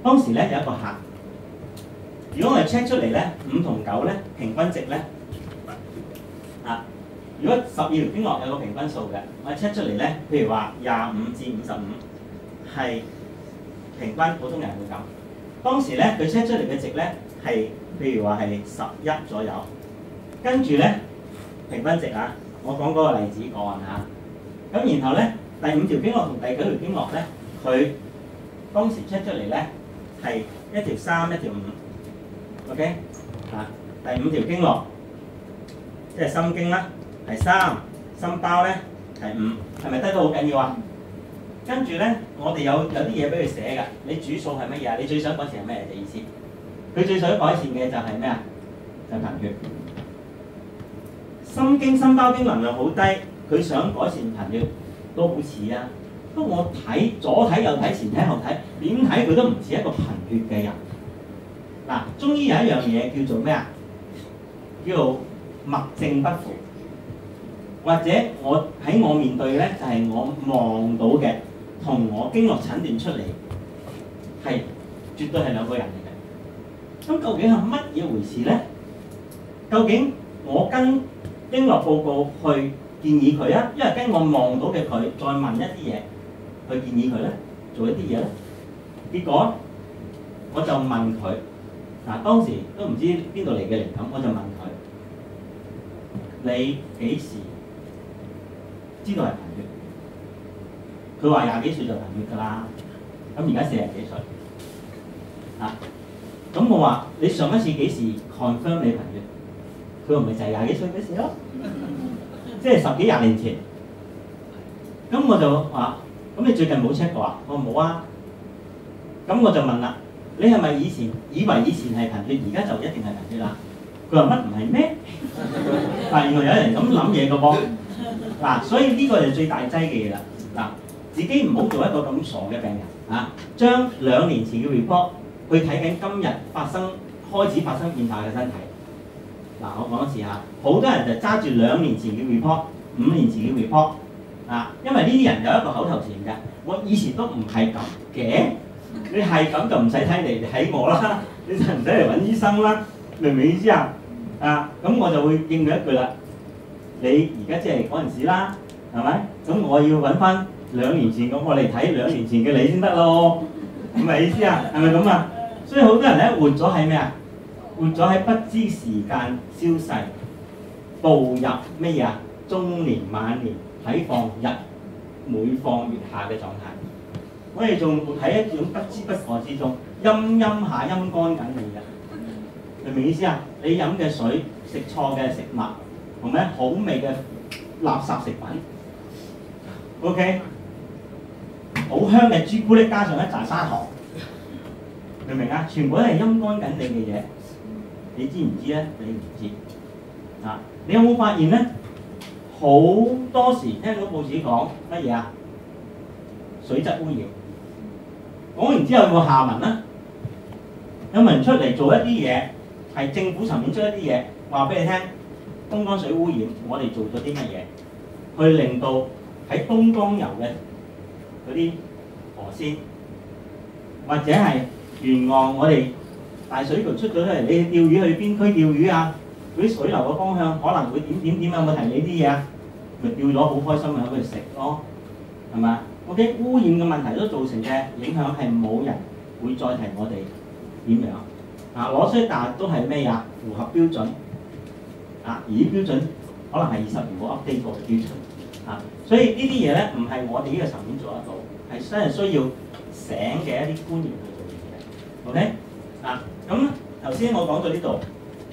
當時咧有一個客，如果我哋 check 出嚟咧5同9咧平均值咧如果12條經絡有個平均數嘅，我哋 check 出嚟咧，譬如話25至55係平均，普通人會咁。當時咧佢 check 出嚟嘅值咧係譬如話係11左右，跟住咧平均值啊，我講嗰個例子個案啊，咁然後咧第5條經絡同第9條經絡咧，佢當時 check 出嚟咧係1條3、1條5 ，OK 第5條經絡即係心經啦。係3，心包咧係5，係咪低到好緊要啊？跟住咧，我哋有啲嘢俾佢寫㗎。你主數係乜嘢啊？你最想改善係咩嘅意思？佢最想改善嘅就係咩啊？就係貧血。心經、心包經能量好低，佢想改善貧血都好似啊。不過我睇左睇右睇前睇後睇，點睇佢都唔似一個貧血嘅人。嗱，中醫有一樣嘢叫做咩啊？叫做脈證不符。或者我面對咧，就係我望到嘅，同我經絡診斷出嚟係絕對係兩個人嚟嘅。咁究竟係乜嘢回事咧？究竟我跟經絡報告去建議佢啊，因為跟我望到嘅佢再問一啲嘢去建議佢咧，做一啲嘢咧？結果我就問佢當時都唔知邊度嚟嘅靈感，我就問佢：你幾時知道係貧血？佢話20幾歲就貧血㗎啦，咁而家40幾歲咁我話你上一次幾時 confirm 你貧血？佢話咪就係20幾歲嘅事咯，即係10幾20年前。咁我就話：咁你最近冇 check 過啊？我話冇啊。咁我就問啦：你係咪以前以為以前係貧血，而家就一定係貧血啦？佢話乜唔係咩？原來有人咁諗嘢嘅噃。所以呢個就最大劑嘅嘢啦。自己唔好做一個咁傻嘅病人將2年前嘅 report 去睇緊今日開始發生變化嘅身體。我講一次好多人就揸住2年前嘅 report、5年前嘅 report 因為呢啲人有一個口頭禪嘅，我以前都唔係咁嘅，你係咁就唔使睇我啦，你就唔使嚟揾醫生啦，明唔明意思啊？咁我就會應佢一句啦。你而家即係嗰陣時啦，係咪？咁我要揾翻2年前咁，我嚟睇2年前嘅你先得咯，係咪意思啊？係咪咁啊？所以好多人咧活咗喺咩啊？活咗喺不知時間消逝，步入咩嘢啊？中年晚年喺放日每況愈下嘅狀態。我哋仲活喺一種不知不覺之中，陰下陰乾緊你嘅，明唔明意思啊？你飲嘅水、食錯嘅食物，同埋好味嘅垃圾食品 ，OK， 好香嘅朱古力加上一紮砂糖，明唔明啊？全部都係陰乾緊你嘅嘢，你知唔知咧？你唔知你有冇發現咧？好多時聽到報紙講乜嘢啊？水質污染，講完之後有冇下文咧？有冇人出嚟做一啲嘢，係政府層面出一啲嘢，話俾你聽？東江水污染，我哋做咗啲乜嘢，去令到喺東江游嘅嗰啲河鮮，或者係沿岸我哋大水渠出咗嚟，你釣魚去邊區釣魚啊？嗰啲水流嘅方向可能會點，有冇提你啲嘢啊？咪釣咗好開心，咪喺度食咯，係咪啊？OK， 污染嘅問題都造成嘅影響係冇人會再提我哋點樣攞出但都係咩呀？符合標準。而啲標準可能係20年冇 update 過嘅標準所以呢啲嘢咧唔係我哋呢個層面做得到，係真係需要醒嘅一啲官員去做嘅嘢。OK 咁頭先我講到呢度，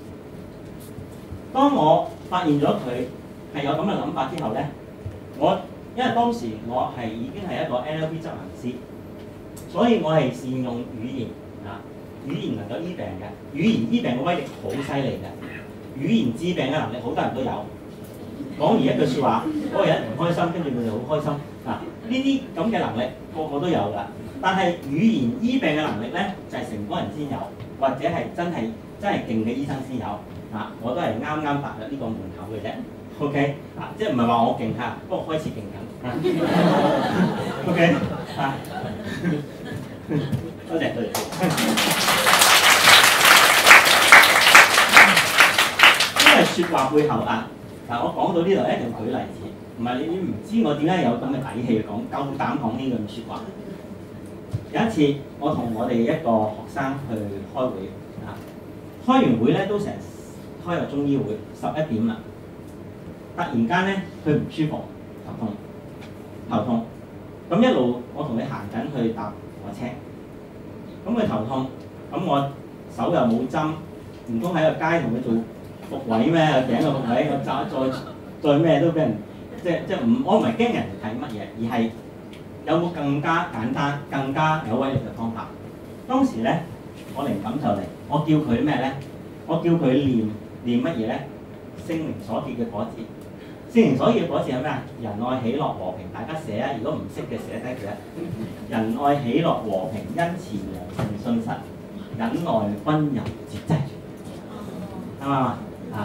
當我發現咗佢係有咁嘅諗法之後咧，因為當時我已經係一個 NLP 執行師，所以我係善用語言語言能夠醫病嘅，語言醫病嘅威力好犀利嘅。語言治病嘅能力好多人都有，講完一句説話，嗰個人唔開心，跟住佢就好開心。呢啲咁嘅能力個個都有㗎，但係語言醫病嘅能力咧，就係成功人先有，或者係真係勁嘅醫生先有。我都係啱啱踏入呢個門口嘅啫。OK 即係唔係話我勁嚇，不過開始勁緊。OK 多謝。 因為説話背後啊，嗱我講到呢度一定要舉例子，唔係你唔知我點解有咁嘅底氣講，夠膽講呢句説話。有一次我同我哋一個學生去開會啊，開完會咧都成開個中醫會，11點啦，突然間咧佢唔舒服，頭痛，咁一路我同佢行緊去搭火車，咁佢頭痛，咁我手又冇針，唔通喺個街同佢做伏位咩？頸個伏位，我再咩都俾人即唔，我唔係驚人哋睇乜嘢，而係有冇更加簡單、更加有威力嘅方法？當時咧，我靈感就嚟，我叫佢咩咧？我叫佢念乜嘢咧？聖靈所結嘅果子。聖靈所結嘅果子係咩啊？仁愛、喜樂、和平。大家寫啊！如果唔識嘅寫低佢啊。仁愛、喜樂、和平、恩慈、良善、信實、忍耐、溫柔、節制。啱唔啱啊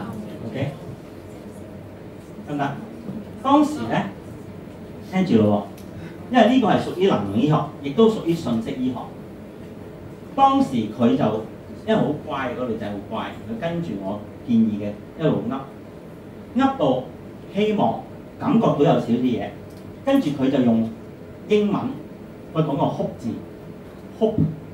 ？OK， 得唔得？當時咧，聽住咯喎，因為呢個係屬於能量醫學，亦都屬於信息醫學。當時佢就因為好乖，嗰個女仔好乖，佢跟住我建議嘅一路噏到希望感覺到有少少嘢，跟住佢就用英文去講個 hope 字 ，hope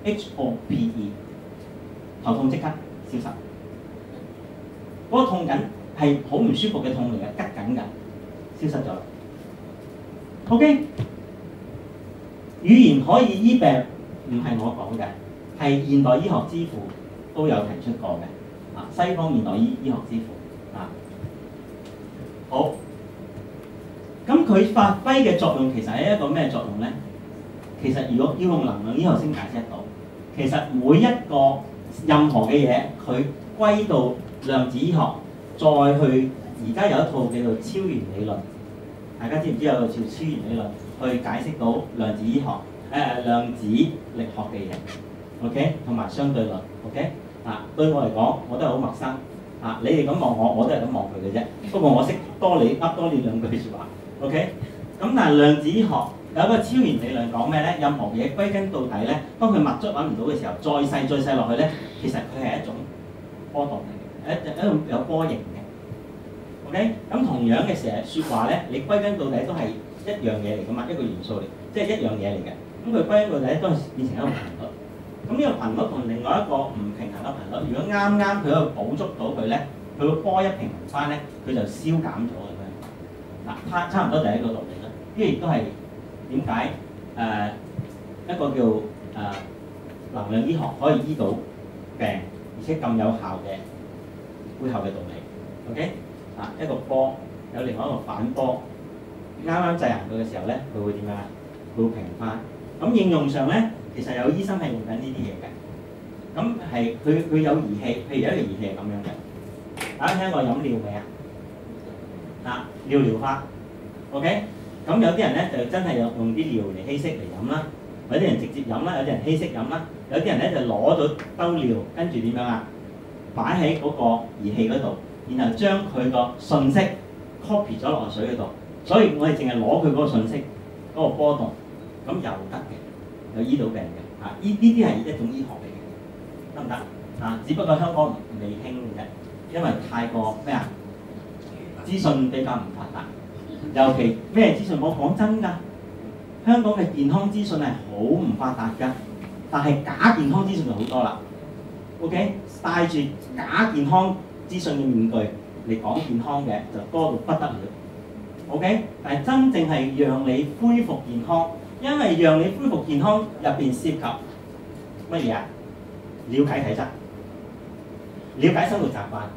H-O-P-E， 頭痛即刻消失。嗰個痛緊係好唔舒服嘅痛嚟嘅，拮緊㗎，消失咗啦。OK， 語言可以醫病，唔係我講嘅，係現代醫學之父都有提出過嘅。啊，西方現代醫學之父啊，好。咁佢發揮嘅作用其實係一個咩作用咧？其實如果要用能量醫學先解釋得到，其實每一個任何嘅嘢，佢歸到量子醫學，再去而家有一套叫做超弦理論。大家知唔知有個叫超弦理論去解釋到量子醫學、量子力學嘅嘢 ？OK， 同埋相對論 OK。啊，對我嚟講，我都係好陌生。啊，你哋咁望我，我都係咁望佢嘅啫。不過我識多你兩句説話。OK， 咁但係量子醫學有一個超弦理論講咩咧？任何嘢歸根到底咧，當佢物質揾唔到嘅時候，再細落去咧，其實佢係一種波動嚟嘅，一種有波形嘅。OK， 咁同樣嘅成日説話咧，你歸根到底都係一樣嘢嚟噶嘛，一個元素嚟，即係一樣嘢嚟嘅。咁佢歸根到底都係變成一個頻率。咁呢個頻率同另外一個唔平衡嘅頻率，如果啱佢可以捕捉到佢咧，佢個波一平衡翻咧，佢就消減咗嘅。嗱，差唔多就係一個道理啦。呢個亦都係點解一個叫能量醫學可以醫到病，而且咁有效嘅背後嘅道理。OK， 啊，一個波有另外一個反波，啱制衡佢嘅時候咧，佢會點樣啊？佢會平翻。咁應用上咧，其實有醫生係用緊呢啲嘢嘅。咁係佢有儀器，譬如有一個儀器係咁樣嘅。大家聽過飲料未啊？啊，尿療法 ，OK， 咁有啲人咧就真係用啲尿嚟稀釋嚟飲啦，有啲人直接飲啦，有啲人稀釋飲啦，有啲人咧就攞咗兜尿，跟住點樣啊？擺喺嗰個儀器嗰度，然後將佢個信息 copy 咗落水嗰度，所以我哋淨係攞佢嗰個信息嗰個波動，咁又得嘅，有醫到病嘅，啊，呢啲係一種醫學嚟嘅，得唔得？啊，只不過香港未興嘅啫，因為太過咩啊？資訊比較唔發達，尤其咩資訊？我講真㗎，香港嘅健康資訊係好唔發達㗎，但係假健康資訊就好多啦。OK， 帶住假健康資訊嘅面具嚟講健康嘅就多到不得了。OK， 但係真正係讓你恢復健康，因為讓你恢復健康入邊涉及乜嘢啊？了解體質，了解生活習慣，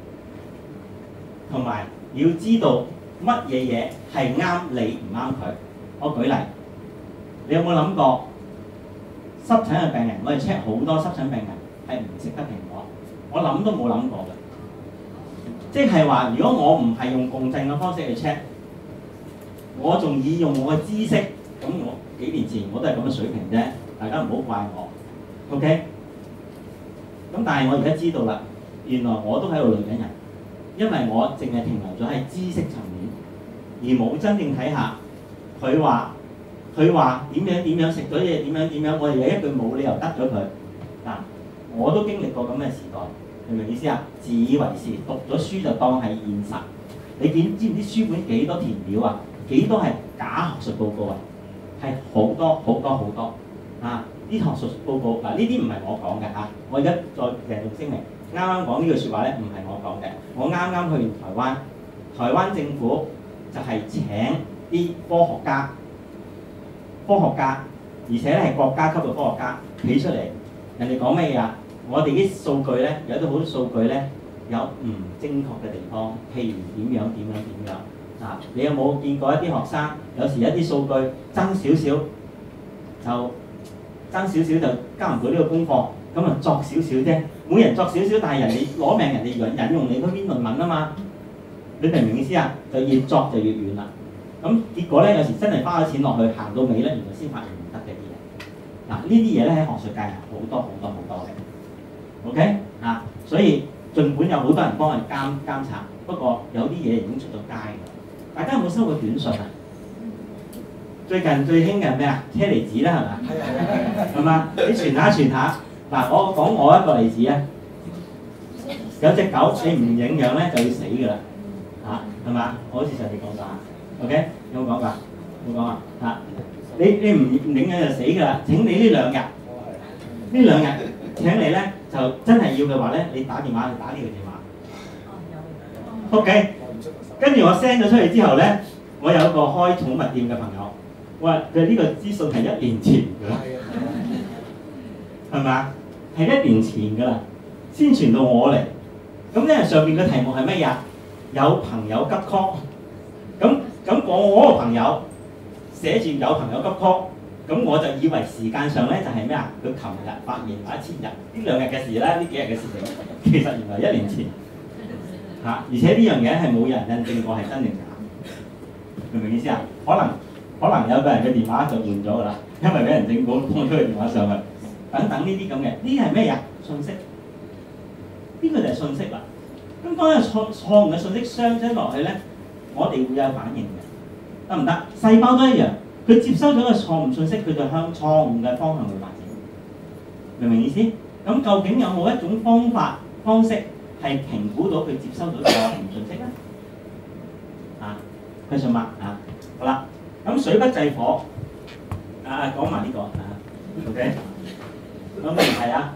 同埋要知道乜嘢嘢係啱你唔啱佢。我舉例，你有冇諗過濕疹嘅病人？我哋 check 好多濕疹病人係唔食得蘋果，我諗都冇諗過嘅。即係話，如果我唔係用共振嘅方式去 check， 我仲以用我嘅知識，咁我幾年前我都係咁嘅水平啫，大家唔好怪我。OK， 咁但係我而家知道啦，原來我都喺度累緊人。因為我淨係停留咗喺知識層面，而冇真正睇下佢話點樣食咗嘢點樣，我哋有一句冇理由得咗佢， 嗱，我都經歷過咁嘅時代，明唔明意思啊？自以為是，讀咗書就當係現實。你知唔知書本幾多填料啊？幾多係假學術報告啊？係好多好多好多啊！啲學術報告嗱，呢啲唔係我講嘅嚇，我而家再鄭重聲明，啱啱講呢句説話咧，唔係我講嘅。我啱啱去完台灣政府就係請啲科學家，而且咧係國家級嘅科學家企出嚟，人哋講咩嘢啊？我哋啲數據咧，有啲好多數據咧有唔精確嘅地方，譬如點樣啊？你有冇見過一啲學生有時一啲數據爭少少就交唔到呢個功課，咁啊作少少啫，每人作少少，但係人哋攞命，人哋引用你嗰篇論文啊嘛，你明唔明意思啊？就越作就越遠啦。咁結果咧，有時真係花咗錢落去，行到尾咧，原來先發現唔得嘅啲嘢。嗱，呢啲嘢咧喺學術界係好多嘅。OK 啊，所以儘管有好多人幫佢監察，不過有啲嘢已經出咗街㗎。大家有冇收過短信啊？最近最興嘅係咩啊？車厘子啦，係咪？係嘛？你傳下。嗱，我講我一個例子啊。有隻狗你唔領養咧就要死㗎啦，係嘛？我好似上次講過啊。OK， 有冇講過？冇講啊。你唔領養就死㗎啦。請你呢兩日請你咧就真係要嘅話咧，你打電話去打呢個電話。OK， 跟住我 send 咗出去之後咧，我有一個開寵物店嘅朋友。喂，佢呢個資訊係1年前㗎啦，係咪啊？係1年前㗎啦，先傳到我嚟。咁咧上邊嘅題目係乜嘢？有朋友急 call。咁我嗰個朋友寫住有朋友急 call，咁我就以為時間上咧就係咩啊？佢琴日發現或者前日呢2日嘅事啦，呢幾日嘅事情，其實原來1年前而且呢樣嘢係冇人印證過係真定假，明唔明意思啊？可能有個人嘅電話就換咗㗎啦，因為俾人政府通咗佢電話上去，等呢啲咁嘅，呢啲係咩呀？信息，呢個就係信息啦。咁當有錯誤嘅信息相爭落去咧，我哋會有反應嘅，得唔得？細胞都一樣，佢接收咗個錯誤信息，佢就向錯誤嘅方向去發展，明唔明意思？咁究竟有冇一種方式係評估到佢接收到錯誤信息咧？question mark好啦。咁水不制火，講埋呢個OK， 咁唔係啊？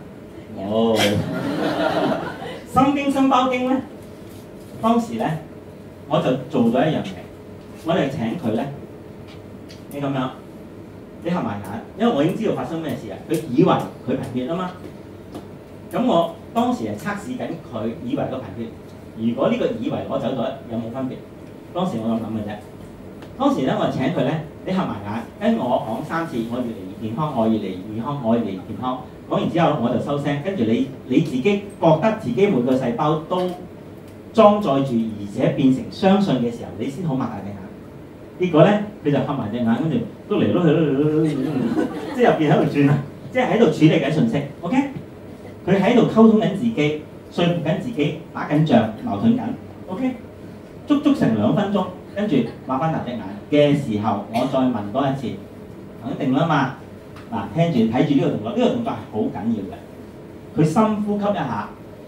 心經心包經咧，當時咧我就做咗一樣嘢，我哋請佢咧，你咁樣，你合埋眼，因為我已經知道發生咩事啊。佢以為佢貧血啊嘛，咁我當時係測試緊佢以為個貧血，如果呢個以為攞走咗有冇分別？當時我咁諗嘅啫。當時咧，我就請佢咧，你合埋眼，跟我講3次，我越嚟越健康，我越嚟越健康，我越嚟越健康。講完之後，我就收聲，跟住你自己覺得自己每個細胞都裝載住，而且變成相信嘅時候，你先好擘大隻眼。結果咧，佢就合埋隻眼，跟住都嚟去，即係入邊喺度轉啊，即係喺度處理緊信息。OK， 佢喺度溝通緊自己，說服緊自己，打緊仗，矛盾緊。OK， 足成2分鐘。跟住擘翻大隻眼嘅時候，我再問多一次，肯定啦嘛。嗱，聽住睇住呢個動作，呢個動作係好緊要嘅。佢深呼吸一下，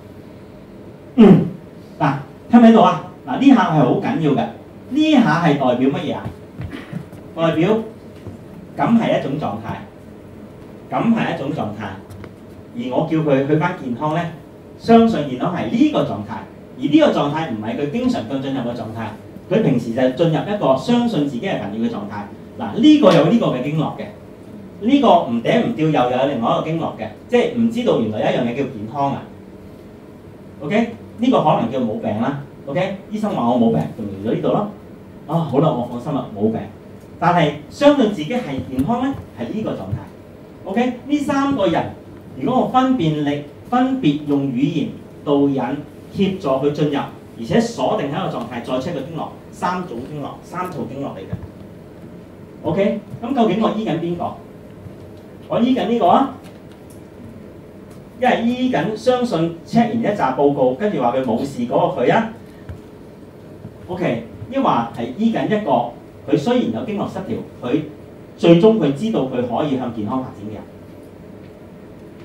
嗱，聽唔聽到啊？嗱，呢下係好緊要嘅。呢下係代表乜嘢啊？代表咁係一種狀態，咁係一種狀態。而我叫佢去翻健康咧，相信健康係呢個狀態，而呢個狀態唔係佢經常進入嘅狀態。佢平時就係進入一個相信自己係貧血嘅狀態。嗱，呢個有呢個嘅經絡嘅，呢個唔嗲唔吊又有另外一個經絡嘅，即係唔知道原來有一樣嘢叫健康啊。OK， 呢個可能叫冇病啦。OK， 醫生話我冇病，就嚟咗呢度咯。好啦，我放心啦，冇病。但係相信自己係健康咧，係呢個狀態。OK， 呢3個人，如果我分別用語言導引協助佢進入。而且鎖定喺一個狀態，再 check 個經絡，3套經絡嚟嘅。OK， 咁究竟我醫緊邊個？我醫緊呢個啊，一係醫緊相信 check 完一紮報告，跟住話佢冇事嗰個佢啊。OK， 抑或係醫緊一個佢雖然有經絡失調，佢最終佢知道佢可以向健康發展嘅人。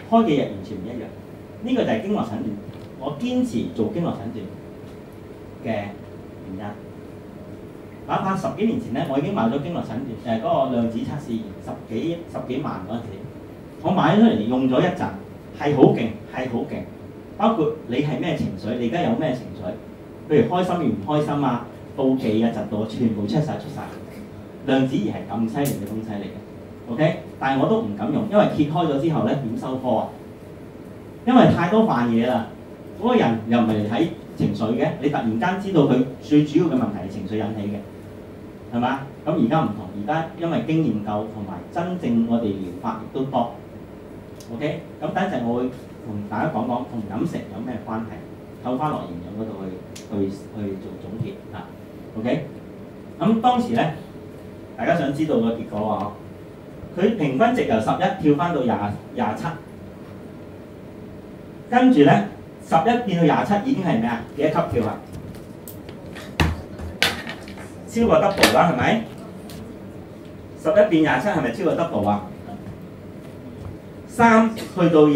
開嘅藥完全唔一樣。呢、個就係經絡診斷，我堅持做經絡診斷嘅原因。哪怕10幾年前咧，我已經買咗經絡診斷，嗰個量子測試十幾萬嗰陣時，我買咗出嚟用咗一陣，係好勁，係好勁。包括你係咩情緒，你而家有咩情緒，譬如開心與唔開心啊、妒忌啊、嫉妒啊，全部出晒。量子儀係咁犀利嘅東西嚟嘅 ，OK？ 但係我都唔敢用，因為揭開咗之後咧點收科啊？因為太多範嘢啦，嗰個人又唔係嚟睇情緒嘅，你突然間知道佢最主要嘅問題係情緒引起嘅，係嘛？咁而家唔同，而家因為經驗夠同埋真正我哋療法亦都多 ，OK？ 咁等陣我會同大家講講同飲食有咩關係，透翻落營養嗰度去做總結啊 ，OK？ 咁當時咧，大家想知道個結果啊？佢平均值由11跳翻到27，跟住咧11變到27已經係咩啊？幾多級跳啊？超過 double 啦，係咪？11變27係咪超過 double 啊？3去到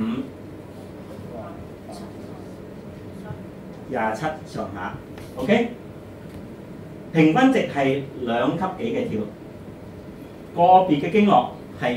25、27上下 ，OK？ 平均值係2級幾嘅跳，個別嘅經絡係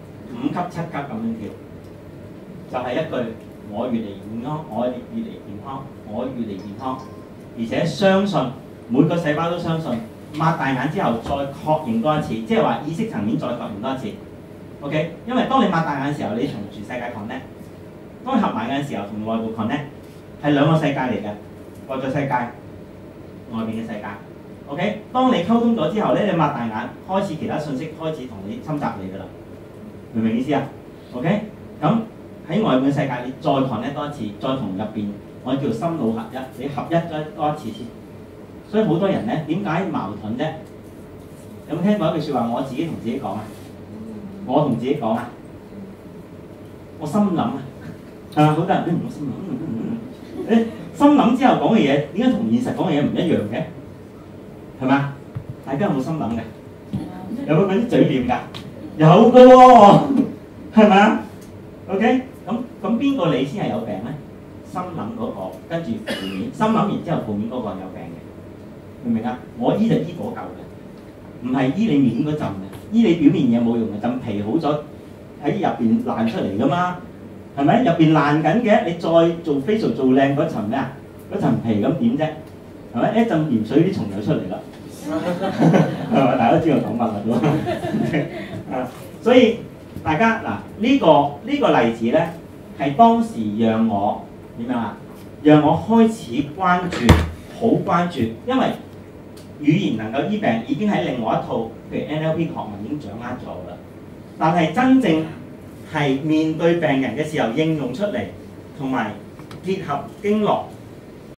5級、7級咁樣跳，就係、一句我越嚟越健康，我越嚟健康，我越嚟健康，而且相信每個細胞都相信，擘大眼之後再確認多一次，即係話意識層面再確認多一次 ，OK？ 因為當你擘大眼嘅時候，你同全世界 connect； 當你合埋眼嘅時候，同內部 connect， 係兩個世界嚟嘅，外在世界、外邊嘅世界。OK， 當你溝通咗之後咧，你擘大眼，開始其他信息開始同你侵襲你㗎啦，明唔明意思啊 ？OK， 咁喺外面嘅世界，你再 connect 多一次，再同入邊，我叫心腦合一，你合一咗多一次先。所以好多人咧，點解矛盾啫？有冇聽過一句説話？我自己同自己講啊，我同自己講啊，我心諗啊，係嘛？好多人都唔好心諗，你心諗之後講嘅嘢，點解同現實講嘅嘢唔一樣嘅？係嘛？大家有冇心諗嘅？有冇嗰啲嘴臉㗎？有嘅喎，係嘛 ？OK， 咁邊個你先係有病咧？心諗嗰個，跟住負面，心諗完之後負面嗰個有病嘅，明唔明啊？我醫就醫嗰嚿嘅，唔係醫你面嗰陣嘅，醫你表面嘢冇用嘅，陣皮好咗喺入邊爛出嚟㗎嘛，係咪？入邊爛緊嘅，你再做 facial 做靚嗰層咩啊？嗰層皮咁點啫？係咪？一陣鹽水啲蟲就出嚟啦，係咪？大家都知道講乜啦都啊，所以大家嗱呢個例子咧，係當時讓我點樣啊？讓我開始關注，好關注，因為語言能夠醫病已經喺另外一套，譬如 NLP 學問已經掌握咗啦。但係真正係面對病人嘅時候應用出嚟，同埋結合經絡